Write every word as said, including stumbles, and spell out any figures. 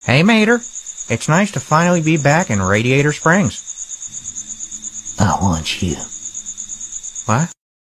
Hey, Mater. It's nice to finally be back in Radiator Springs. I want you. What?